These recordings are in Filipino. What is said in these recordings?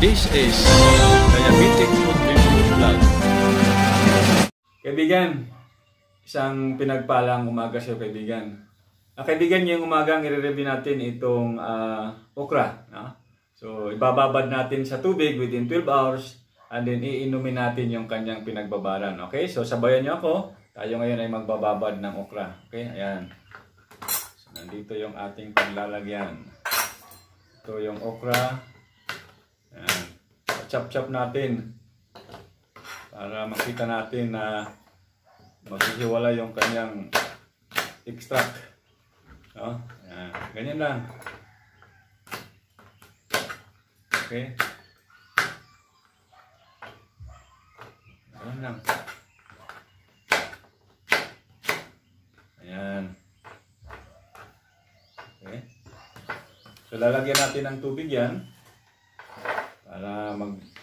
This is Diabetic Nutrition Vlog. Kaibigan, isang pinagpalang umaga sa kaibigan. Kaibigan, ngayong umaga i-review natin itong okra. So, ibababad natin sa tubig within 12 hours and then iinumin natin yung kanyang pinagbabaran. Okay? So, sabayan nyo ako. Tayo ngayon ay magbababad ng okra. Okay? Ayan. So, nandito yung ating paglalagyan. Ito yung okra. Ayan. Chop-chop natin para makita natin na maghihiwala yung kanyang extract. No? Ayan. Ganyan lang. Okay. Ganyan lang. Ayan. Okay. So lalagyan natin ng tubig yan para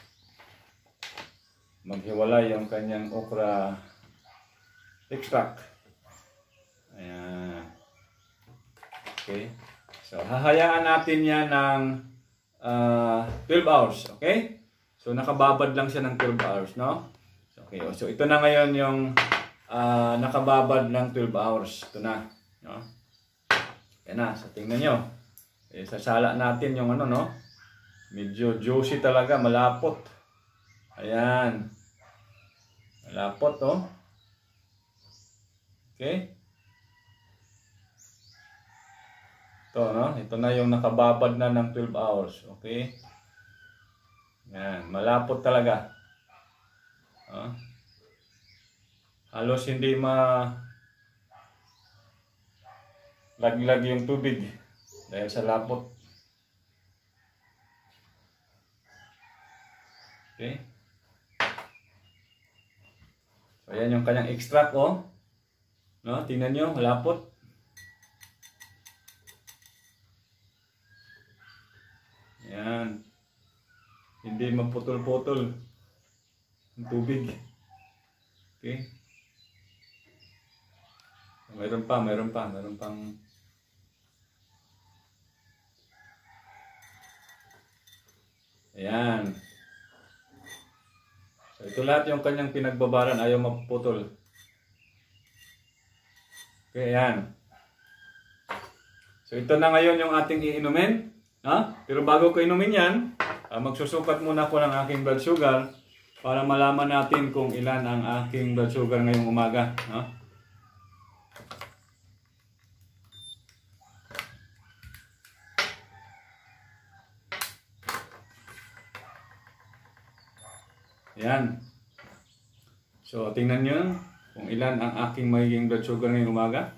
maghiwalay yung kanyang okra extract. Ayan. Okay. So hahayaan natin yan ng 12 hours. Okay? So nakababad lang siya ng 12 hours, no? Okay. So ito na ngayon yung nakababad ng 12 hours. Ito na, no? Yan na. So tingnan nyo. Sasala natin yung ano, no? Medyo juicy talaga, malapot. Ayan. Malapot, oh. Okay? Ito, no? Ito na yung nakababad na ng 12 hours. Okay? Ayan. Malapot talaga. Halos hindi laglag yung tubig dahil sa lapot. Okay? So, ayan yung kanyang extract, oh. No? Tingnan nyo, malapot. Ayan. Hindi maputol-putol yung tubig. Okay? Mayroon pang ayan. So ito lahat yung kanyang pinagbabaran, ayaw maputol. Okay, ayan. So ito na ngayon yung ating iinumin. Pero bago ko inumin yan, magsusukat muna ko ng aking blood sugar para malaman natin kung ilan ang aking blood sugar ngayong umaga. Ayan. So, tingnan nyo kung ilan ang aking magiging blood sugar ngayong umaga.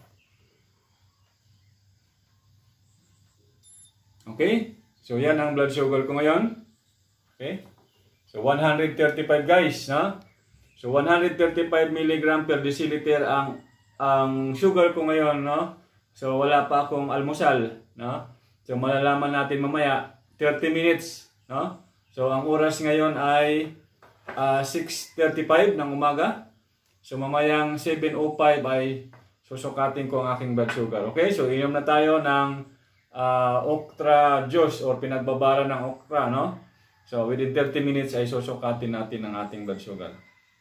Okay? So, yan ang blood sugar ko ngayon. Okay? So, 135 guys, no? So, 135 mg per deciliter ang sugar ko ngayon, no? So, wala pa akong almusal, no? So, malalaman natin mamaya 30 minutes, no? So, ang oras ngayon ay 6:35 ng umaga. So mamayang 7:05 ay susukatin ko ang aking blood sugar. Okay? So inom na tayo ng okra juice or pinagbabara ng okra, no? So within 30 minutes ay susukatin natin ang ating blood sugar.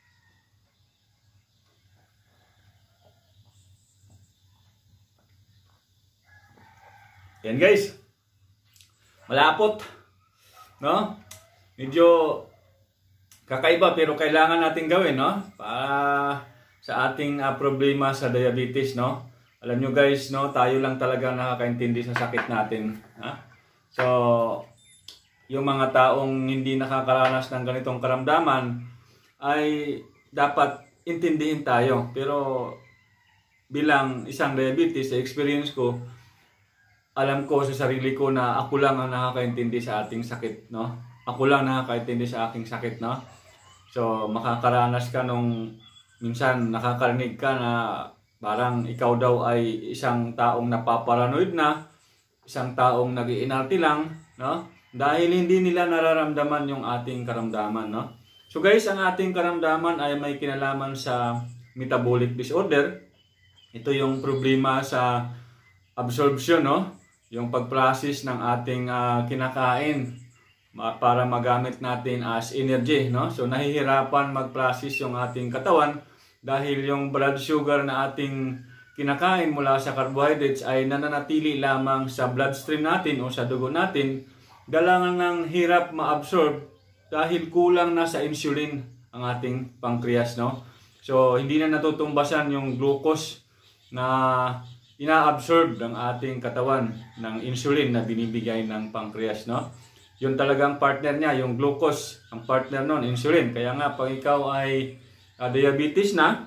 Yan guys. Malapot. No? Medyo kakaiba pero kailangan natin gawin, no? Para sa ating problema sa diabetes, no? Alam nyo guys, no? Tayo lang talaga nakakaintindi sa sakit natin. So, yung mga taong hindi nakakaranas ng ganitong karamdaman ay dapat intindihin tayo. Pero bilang isang diabetes, sa experience ko, alam ko sa sarili ko na ako lang ang nakakaintindi sa ating sakit, no? Ako lang nakakaintindi sa aking sakit, no? So, makakaranas ka nung minsan nakakarinig ka na parang ikaw daw ay isang taong napaparanoid na, isang taong nag-iinarte lang, no? Dahil hindi nila nararamdaman yung ating karamdaman, no? So guys, ang ating karamdaman ay may kinalaman sa metabolic disorder. Ito yung problema sa absorption, no? Yung pag-process ng ating kinakain para magamit natin as energy, no? So nahihirapan mag-process yung ating katawan dahil yung blood sugar na ating kinakain mula sa carbohydrates ay nananatili lamang sa bloodstream natin o sa dugo natin, dalangan ng hirap ma-absorb dahil kulang na sa insulin ang ating pancreas, no? So hindi na natutumbasan yung glucose na ina-absorb ng ating katawan ng insulin na binibigay ng pancreas, no? Yun talagang partner niya, yung glucose, ang partner nun, insulin. Kaya nga, pag ikaw ay diabetes na,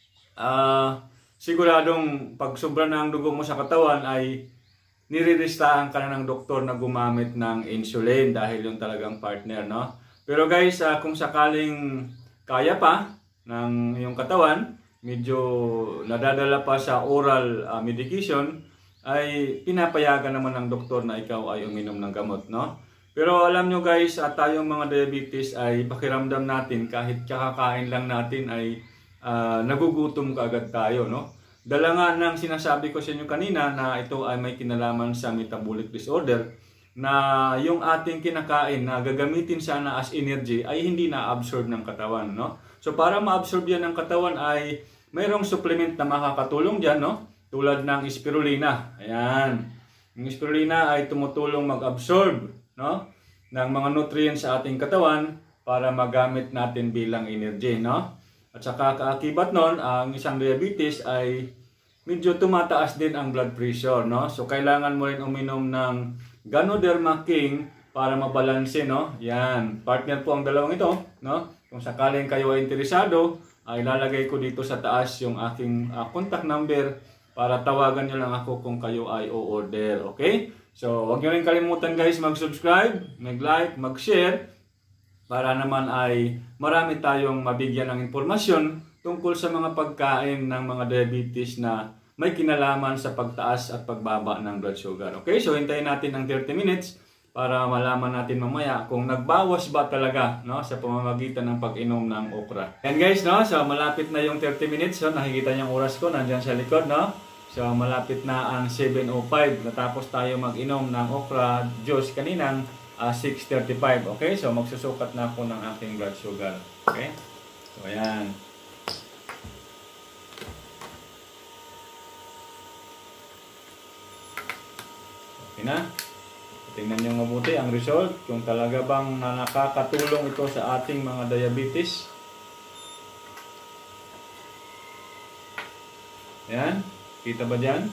siguradong pag sobra na ang dugo mo sa katawan ay niriristahan ka na ng doktor na gumamit ng insulin dahil yung talagang partner, no? Pero guys, kung sakaling kaya pa ng iyong katawan, medyo nadadala pa sa oral medication, ay pinapayagan naman ng doktor na ikaw ay uminom ng gamot, no? Pero alam nyo guys, tayong mga diabetes ay pakiramdam natin kahit kakakain lang natin ay nagugutom kaagad tayo, no? Dala nga ng sinasabi ko sa inyo kanina na ito ay may kinalaman sa metabolic disorder na yung ating kinakain na gagamitin sana as energy ay hindi na-absorb ng katawan, no? So para ma-absorb yan ng katawan ay mayroong supplement na makakatulong dyan, no? Tulad ng spirulina. Ayan. Yung spirulina ay tumutulong mag-absorb, no, ng mga nutrients sa ating katawan para magamit natin bilang energy, no? At saka kaakibat nun, ang isang diabetes ay medyo tumataas din ang blood pressure, no? So kailangan mo rin uminom ng Ganoderma King para mabalanse, no? Yan, partner po ang dalawang ito, no? Kung sakaling kayo ay interesado, ay ilalagay ko dito sa taas yung aking contact number para tawagan nyo lang ako kung kayo ay o-order, okay? So, huwag nyo rin kalimutan guys mag-subscribe, mag-like, mag-share para naman ay marami tayong mabigyan ng impormasyon tungkol sa mga pagkain ng mga diabetes na may kinalaman sa pagtaas at pagbaba ng blood sugar. Okay, so hintayin natin ng 30 minutes para malaman natin mamaya kung nagbawas ba talaga, no, sa pamamagitan ng pag-inom ng okra. And guys, no, so malapit na yung 30 minutes. So nakikita niyo ang oras ko nandiyan sa likod, no? So malapit na ang 7:05. Natapos tayo mag-inom ng okra juice kaninang 6:35. Okay, so magsusukat na ako ng aking blood sugar. Okay, so ayan. Okay na. Tingnan nyo mabuti ang result. Kung talaga bang nakakatulong ito sa ating mga diabetes. Ayan. Kita ba dyan?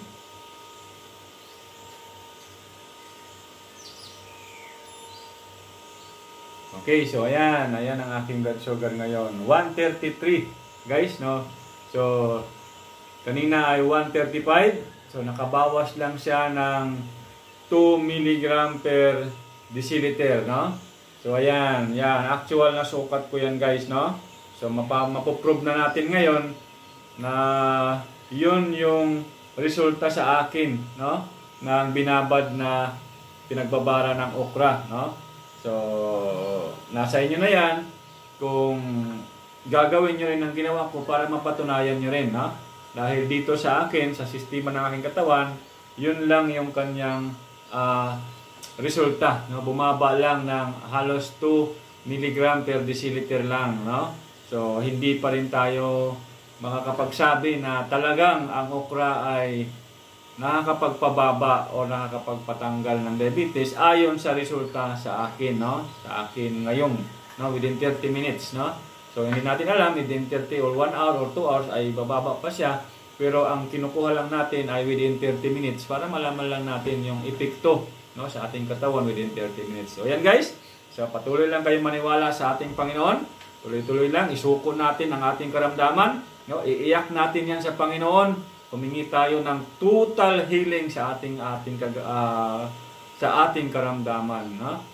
Okay, so ayan. Ayan ang aking blood sugar ngayon. 133. Guys, no? So, kanina ay 135. So, nakabawas lang siya ng 2 mg per deciliter, no? So, ayan. Yan. Actual na sukat ko yan, guys, no? So, mapoprove na natin ngayon na yun yung resulta sa akin, no? Ng binabad na pinagbabara ng okra, no? So, nasa inyo na yan kung gagawin nyo rin ang ginawa ko para mapatunayan nyo rin, no? Dahil dito sa akin, sa sistema ng aking katawan, yun lang yung kanyang resulta, no? Bumaba lang ng halos 2 mg per deciliter lang, no? So, hindi pa rin tayo makakapagsabi na talagang ang okra ay nakakapagpababa o nakakapagpatanggal ng diabetes ayon sa resulta sa akin, no? Sa akin ngayon, no? Within 30 minutes, no? So, hindi natin alam, within 30 or 1 hour or 2 hours ay bababa pa siya. Pero ang kinukuha lang natin ay within 30 minutes para malaman lang natin yung epekto, no, sa ating katawan within 30 minutes. So, ayan guys. So, patuloy lang kayo maniwala sa ating Panginoon. Tuloy-tuloy lang, isuko natin ang ating karamdaman. No, iiyak natin yan sa Panginoon. Humingi tayo ng total healing sa ating karamdaman, no?